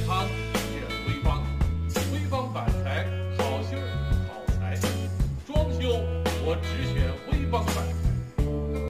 康选潍坊，潍坊板材好芯儿好材，装修我只选潍坊板材。